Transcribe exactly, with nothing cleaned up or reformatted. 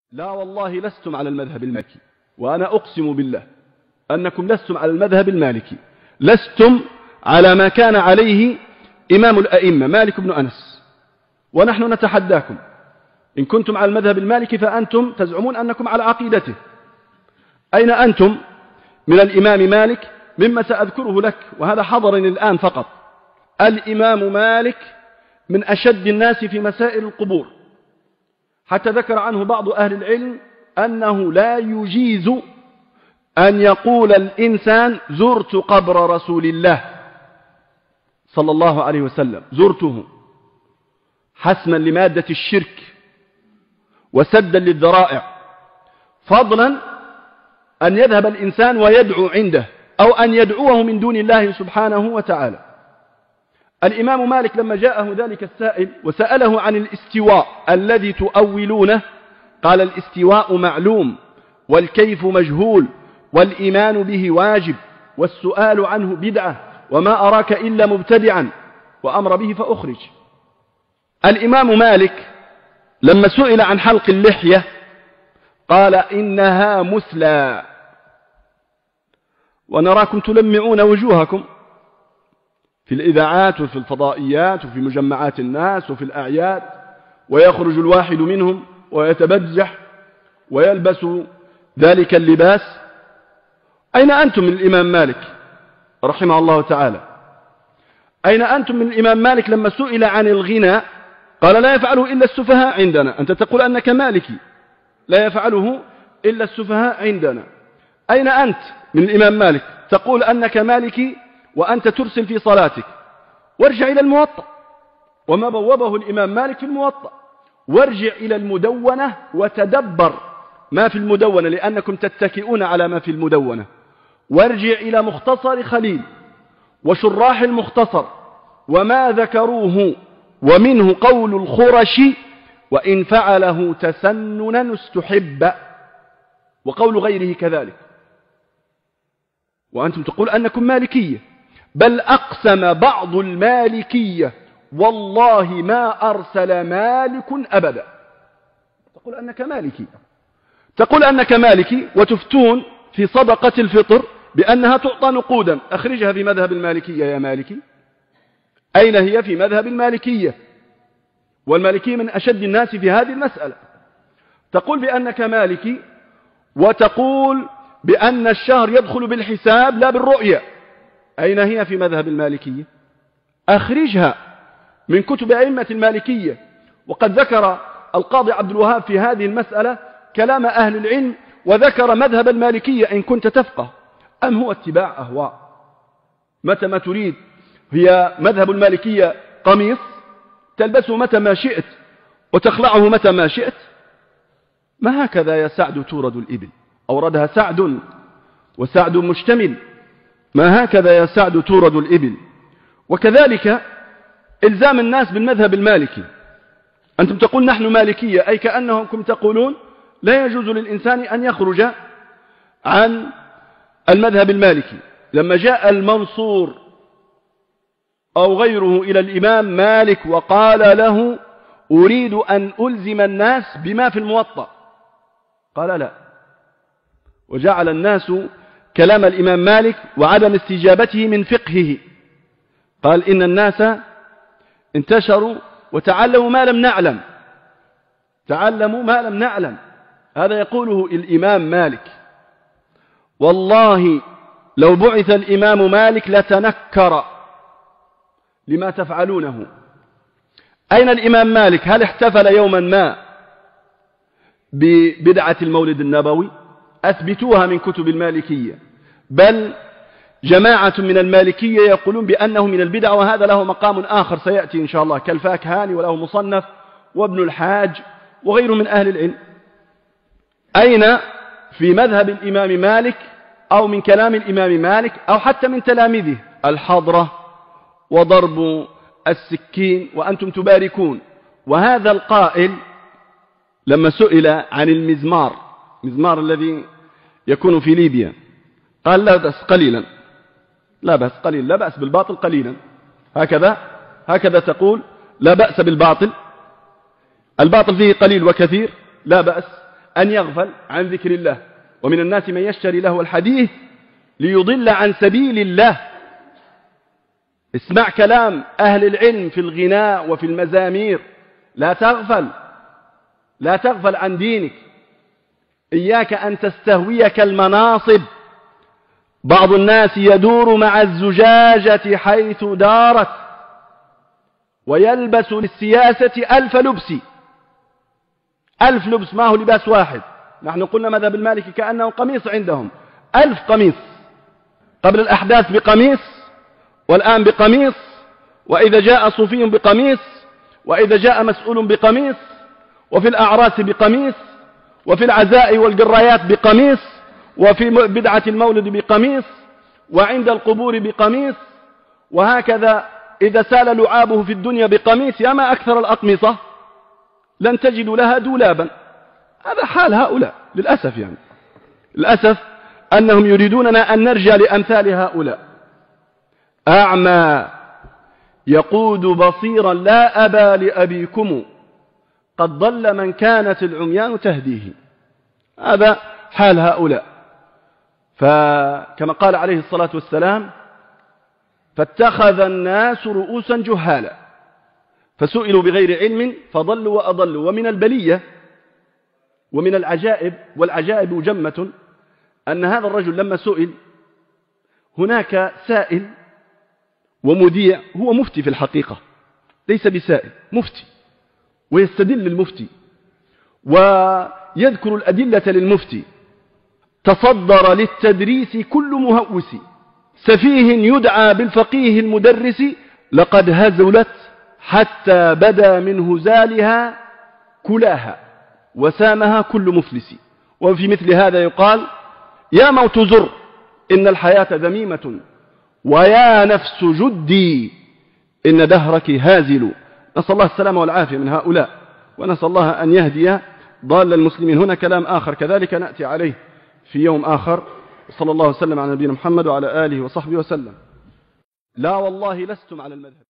لا والله لستم على المذهب المالكي، وأنا أقسم بالله أنكم لستم على المذهب المالكي، لستم على ما كان عليه إمام الأئمة مالك بن أنس، ونحن نتحداكم إن كنتم على المذهب المالكي فأنتم تزعمون أنكم على عقيدته. أين أنتم من الإمام مالك؟ مما سأذكره لك، وهذا حضرني الآن فقط. الإمام مالك من أشد الناس في مسائل القبور، حتى ذكر عنه بعض أهل العلم أنه لا يجيز أن يقول الإنسان زرت قبر رسول الله صلى الله عليه وسلم، زرته، حسما لمادة الشرك وسدا للذرائع، فضلا أن يذهب الإنسان ويدعو عنده أو أن يدعوه من دون الله سبحانه وتعالى. الإمام مالك لما جاءه ذلك السائل وسأله عن الاستواء الذي تؤولونه، قال الاستواء معلوم والكيف مجهول والإيمان به واجب والسؤال عنه بدعة وما أراك إلا مبتدعا، وأمر به فأخرج. الإمام مالك لما سئل عن حلق اللحية قال إنها مثلى، ونراكم تلمعون وجوهكم في الإذاعات وفي الفضائيات وفي مجمعات الناس وفي الأعياد، ويخرج الواحد منهم ويتبجح ويلبس ذلك اللباس. أين أنتم من الإمام مالك رحمه الله تعالى؟ أين أنتم من الإمام مالك لما سئل عن الغنى قال لا يفعله إلا السفهاء عندنا؟ أنت تقول أنك مالكي، لا يفعله إلا السفهاء عندنا. أين أنت من الإمام مالك تقول أنك مالكي وأنت ترسل في صلاتك؟ وارجع إلى الموطأ وما بوبه الإمام مالك في الموطأ، وارجع إلى المدونة وتدبر ما في المدونة لأنكم تتكئون على ما في المدونة، وارجع إلى مختصر خليل وشراح المختصر وما ذكروه، ومنه قول الخرشي وإن فعله تسننا استحب، وقول غيره كذلك. وأنتم تقول أنكم مالكية، بل أقسم بعض المالكية والله ما أرسل مالك أبدا. تقول أنك مالكي، تقول أنك مالكي وتفتون في صدقة الفطر بأنها تعطى نقودا. أخرجها في مذهب المالكية يا مالكي، أين هي في مذهب المالكية؟ والمالكية من أشد الناس في هذه المسألة. تقول بأنك مالكي وتقول بأن الشهر يدخل بالحساب لا بالرؤية، أين هي في مذهب المالكية؟ أخرجها من كتب أئمة المالكية. وقد ذكر القاضي عبد الوهاب في هذه المسألة كلام أهل العلم، وذكر مذهب المالكية إن كنت تفقه، أم هو اتباع أهواء؟ متى ما تريد، هي مذهب المالكية قميص تلبسه متى ما شئت وتخلعه متى ما شئت؟ ما هكذا يا سعد تورد الإبل، أوردها سعد وسعد مشتمل، ما هكذا يا سعد تورد الإبل. وكذلك إلزام الناس بالمذهب المالكي. أنتم تقول نحن مالكية، أي كأنكم تقولون لا يجوز للإنسان أن يخرج عن المذهب المالكي. لما جاء المنصور أو غيره إلى الإمام مالك وقال له أريد أن ألزم الناس بما في الموطأ، قال لا، وجعل الناس كلام الإمام مالك وعدم استجابته من فقهه. قال إن الناس انتشروا وتعلموا ما لم نعلم، تعلموا ما لم نعلم، هذا يقوله الإمام مالك. والله لو بعث الإمام مالك لتنكر لما تفعلونه. أين الإمام مالك؟ هل احتفل يوما ما ببدعة المولد النبوي؟ أثبتوها من كتب المالكية، بل جماعة من المالكية يقولون بأنه من البدع، وهذا له مقام آخر سيأتي إن شاء الله، كالفاكهاني وله مصنف وابن الحاج وغيره من أهل العلم. أين في مذهب الإمام مالك أو من كلام الإمام مالك أو حتى من تلاميذه الحضرة وضرب السكين وأنتم تباركون؟ وهذا القائل لما سئل عن المزمار، مزمار الذي يكون في ليبيا، قال لا بأس قليلا، لا بأس قليلا، لا بأس بالباطل قليلا، هكذا هكذا تقول، لا بأس بالباطل، الباطل فيه قليل وكثير، لا بأس. أن يغفل عن ذكر الله. ومن الناس من يشتري لهو الحديث ليضل عن سبيل الله. اسمع كلام أهل العلم في الغناء وفي المزامير، لا تغفل، لا تغفل عن دينك. إياك أن تستهويك المناصب. بعض الناس يدور مع الزجاجة حيث دارت، ويلبس للسياسة ألف لبس. ألف لبس، ما هو لباس واحد. نحن قلنا مذهب المالكي كأنه قميص عندهم، ألف قميص. قبل الأحداث بقميص، والآن بقميص، وإذا جاء صوفي بقميص، وإذا جاء مسؤول بقميص، وفي الأعراس بقميص، وفي العزاء والقرايات بقميص، وفي بدعة المولد بقميص، وعند القبور بقميص، وهكذا إذا سال لعابه في الدنيا بقميص. يا ما أكثر الأقمصة، لن تجد لها دولابا. هذا حال هؤلاء للأسف. يعني للأسف أنهم يريدوننا أن نرجع لأمثال هؤلاء. أعمى يقود بصيرا لا أبا لأبيكم، قد ضل من كانت العميان تهديه. هذا حال هؤلاء. فكما قال عليه الصلاة والسلام: فاتخذ الناس رؤوسا جهالا فسئلوا بغير علم فضلوا وأضلوا. ومن البلية ومن العجائب، والعجائب جمة، أن هذا الرجل لما سئل، هناك سائل ومذيع، هو مفتي في الحقيقة، ليس بسائل، مفتي، ويستدل المفتي ويذكر الأدلة للمفتي. تصدر للتدريس كل مهوس، سفيه يدعى بالفقيه المدرس، لقد هزلت حتى بدا من هزالها كلاها، وسامها كل مفلس. وفي مثل هذا يقال: يا موت زر إن الحياة ذميمة، ويا نفس جدي إن دهرك هازل. نسأل الله السلامة والعافية من هؤلاء، ونسأل الله أن يهدي ضال المسلمين. هنا كلام آخر كذلك نأتي عليه في يوم آخر. صلى الله وسلم على نبينا محمد وعلى آله وصحبه وسلم. لا والله لستم على المذهب.